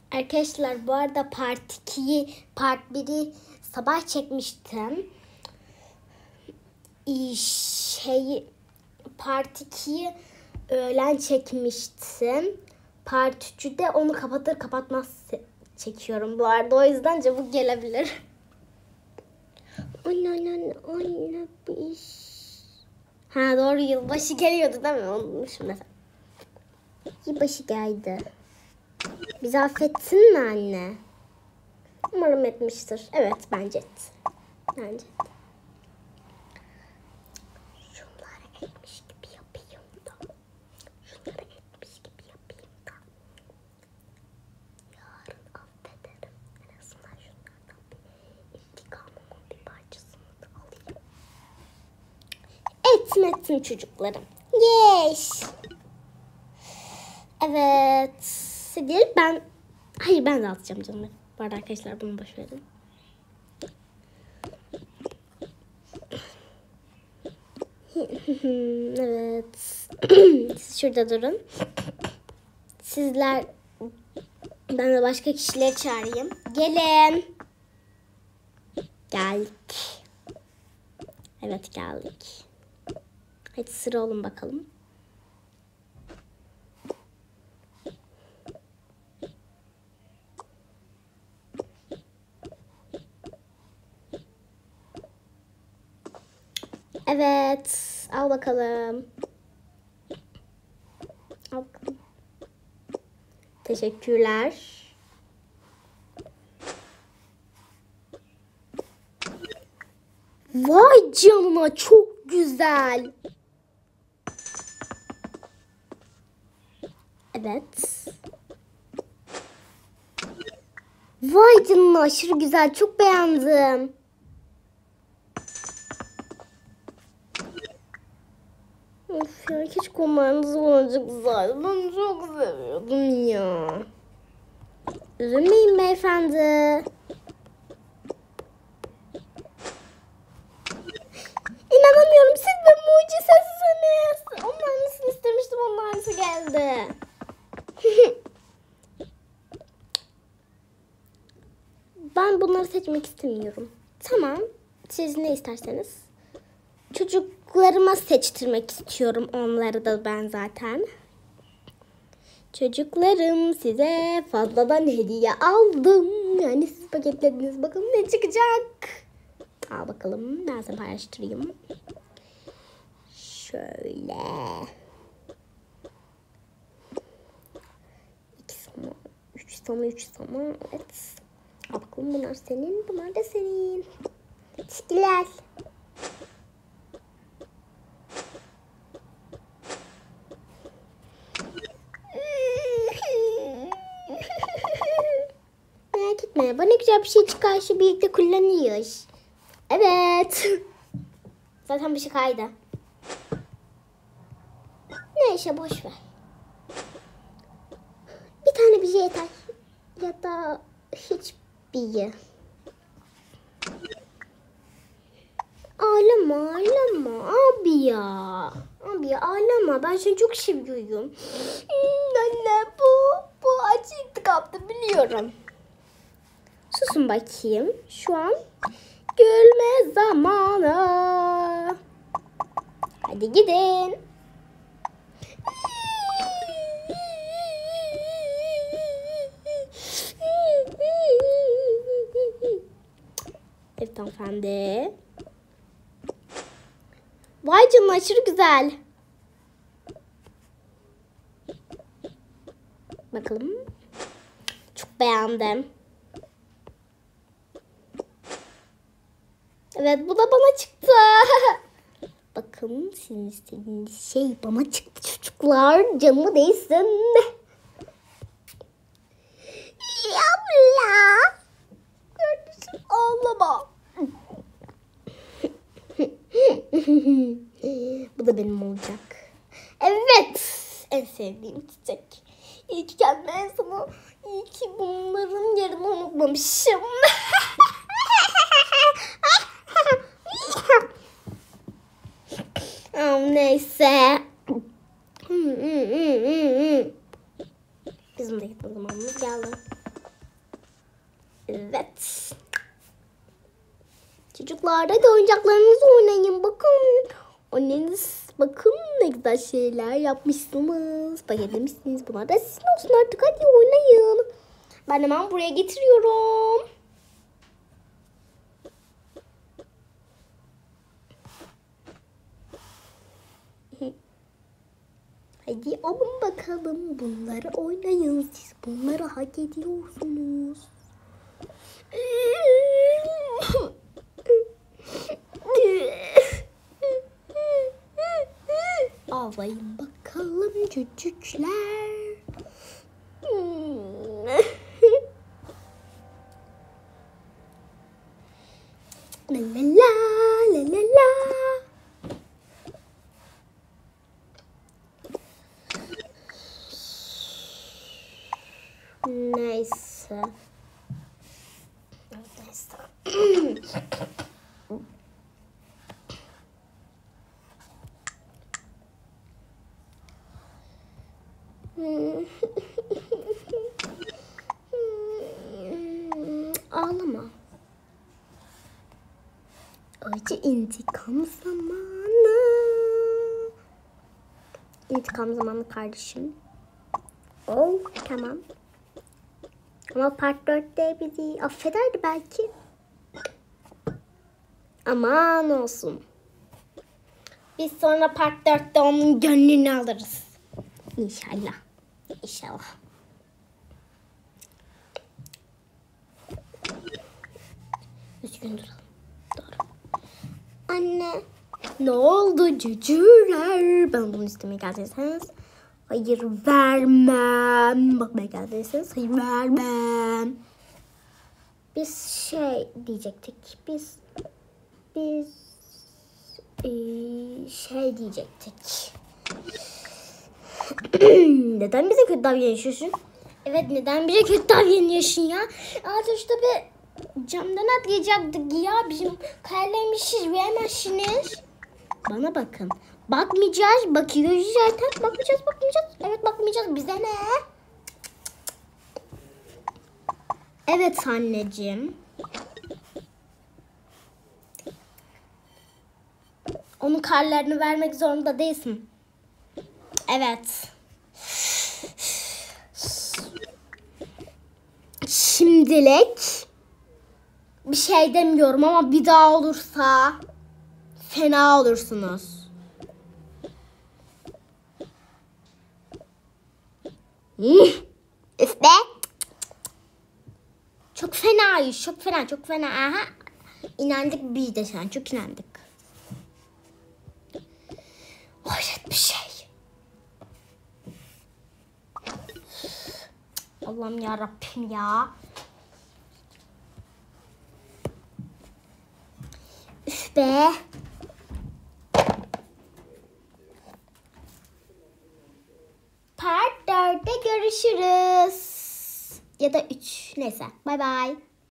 Arkadaşlar bu arada part 2'yi, part 1'i sabah çekmiştim. Part 2'yi öğlen çekmiştim. Part 3'ü de onu kapatır kapatmaz çekiyorum bu arada. O yüzden çabuk gelebilir. Anne bir iş. Ha doğru, yılbaşı geliyordu değil mi? Unutmuşum mesela. Yılbaşı geldi. Bizi affetsin mi anne? Umarım etmiştir. Evet, bence etti. Bence. Şunları etmiş gibi yapayım da. Yarın affederim. En azından şunlardan bir intikamımın bir parçasını da alayım. Etmesin çocuklarım. Yes. Evet. Ben ben de atacağım canım. Bu arada arkadaşlar bunu boş verin. Evet. Siz şurada durun. Ben de başka kişileri çağırayım. Gelin. Geldik. Evet, geldik. Hadi sıra olun bakalım. Evet. Al bakalım. Al bakalım. Teşekkürler. Vay canına, çok güzel. Evet. Vay canına, aşırı güzel. Çok beğendim. Of ya, keşke onlarınız olacak zaten. Ben çok seviyordum ya. Üzülmeyin beyefendi. İnanamıyorum, siz de mucizesiniz. Onlarınızı istemiştim, onlarınızı geldi. Ben bunları seçmek istemiyorum. Tamam, siz ne isterseniz. Çocuklarıma seçtirmek istiyorum onları da ben zaten. Çocuklarım, size fazladan hediye aldım. Yani siz paketlediniz. Bakalım ne çıkacak. Al bakalım. Ben size paylaştırayım. Şöyle. 2 sana, 3 sana, 3 sana. Evet. Al bakalım, bunlar senin. Bunlar da senin. Teşekkürler. Merak etme. Bana güzel bir şey çıkarsa birlikte kullanıyoruz. Evet. Zaten bir şey kaydı. Neyse, boş ver. Bir tane bir şey yeter. Ya da hiçbir. Ağlama abi ya. Abi ya, ağlama. Ben seni çok seviyorum. Anne, bu acı intikamdı, biliyorum. Susun bakayım. Şu an gülme zamanı. Hadi gidin. Evet hanımefendi. Vay canına, aşırı güzel. Bakalım. Çok beğendim. Evet, bu da bana çıktı. Bakın, sizin istediğiniz şey bana çıktı çocuklar. Canımı değsin. Abla. Kardeşim, ağlama. Bu da benim olacak. Evet. En sevdiğim çiçek. İyi ki kendime sana. İyi ki bunların yerini unutmamışım. Neyse. Bizim de gitme zamanımız geldi. Evet. Çocuklar hadi oyuncaklarınızı oynayın. Bakın. Anneniz bakın ne güzel şeyler yapmışsınız. Paketlemişsiniz. Bunlar da sizin olsun artık. Hadi oynayın. Ben hemen buraya getiriyorum. Hadi alın bakalım. Bunları oynayın. Siz bunları hak ediyorsunuz. Ağlayın bakalım çocuklar. La la la la la la. Neyse. Ağlama. Acı intikam zamanı. İntikam zamanı kardeşim. Oh tamam. Ama part 4'te bizi affederdi belki. Aman olsun. Biz sonra part 4'te onun gönlünü alırız. İnşallah. İnşallah. Üzgün duralım. Doğru. Anne. Ne oldu cücüler? Ben bunu istemeye geldiyseniz hayır vermem. Bakmaya geldiyseniz hayır vermem. Biz şey diyecektik. Biz şey diyecektik. Neden bize kötü davranıyorsun? Evet neden bize kötü davranıyorsun ya? Artık bir camdan atlayacaktık ya. Bizim kallemişiz veremezsiniz. Bana bakın. Bakmayacağız. Bakıyoruz zaten. Bakmayacağız. Evet bakmayacağız. Bize ne? Evet anneciğim. Onun karlarını vermek zorunda değilsin. Evet. Şimdilik bir şey demiyorum ama bir daha olursa fena olursunuz. Üf be. Çok fenayız. Çok fena. Aha. İnandık biz de sen. Çok inandık. Hayret bir şey. Allah'ım ya Rabbim ya. Üf be. Part 4'te görüşürüz. Ya da 3. Neyse. Bay bay.